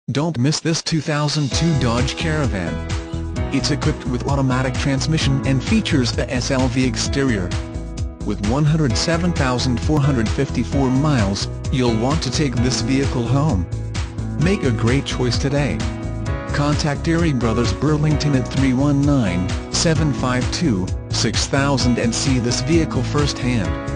Don't miss this 2002 Dodge Caravan. It's equipped with automatic transmission and features a SLV exterior. With 107,454 miles, you'll want to take this vehicle home. Make a great choice today. Contact Deery Brothers Burlington at 319-752-6000 and see this vehicle firsthand.